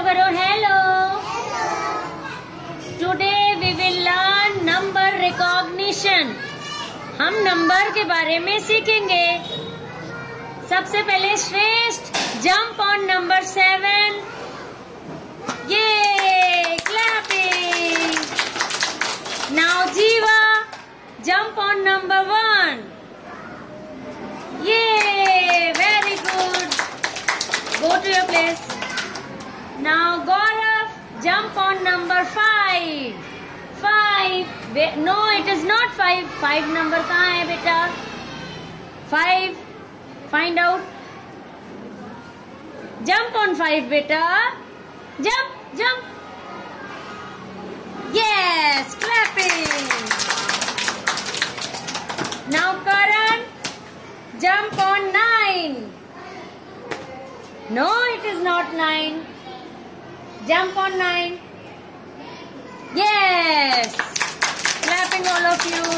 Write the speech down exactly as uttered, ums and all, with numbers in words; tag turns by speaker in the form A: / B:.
A: करो hello. Today we will learn number recognition. हम number के बारे में सीखेंगे। सबसे पहले Shreshth jump on number seven. ये clapping. Now Jeeva jump on number one. ये very good. Go to your place. Now Gaurav, jump on number five. Five. No, it is not five. Five number कहाँ है बेटा? Five. Find out. Jump on five बेटा. Jump, jump. Yes, clapping. Now Karan, jump on nine. No, it is not nine. Jump on nine. Yes. Clapping all of you.